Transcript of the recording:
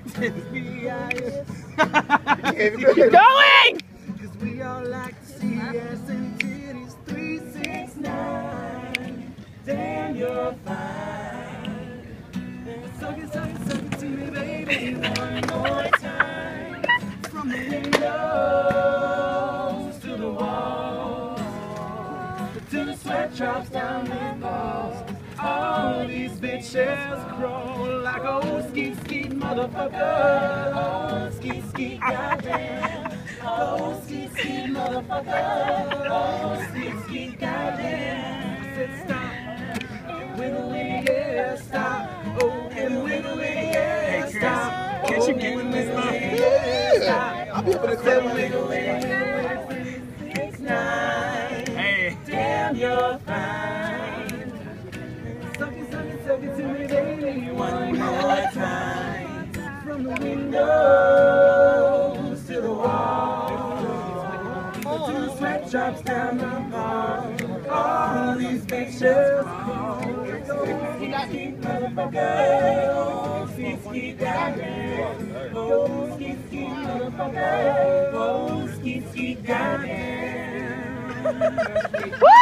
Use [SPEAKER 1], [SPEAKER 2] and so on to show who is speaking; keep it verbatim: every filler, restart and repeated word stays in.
[SPEAKER 1] Keep going!
[SPEAKER 2] Cause we all like to see ass and titties. Three, six, nine. Damn, you're fine. Suck it, suck it, suck it to me, baby, one more time. From the windows to the walls, till the sweat drops down the balls. All these bitches crawl like old skeet skeet motherfucker. Oh, skeet skeet goddamn. Oh, skeet skeet motherfucker. Oh, skeet skeet goddamn. Said stop and wiggle it, yeah, stop. Oh, and wiggle it, yeah, stop.
[SPEAKER 1] Can't you get in this stuff?
[SPEAKER 2] Yeah, I'll be up in the club. Wiggle it, wiggle it, six, nine.
[SPEAKER 1] Hey.
[SPEAKER 2] Damn, you're fine. Suck it, suck it, suck it to me, baby, one more time. From the windows to the walls, till the sweat drops down the hall. All these bitches call. Skeet motherfucker, oh, skeet skeet goddamn. Oh, skeet skeet motherfucker, oh, skeet skeet goddamn.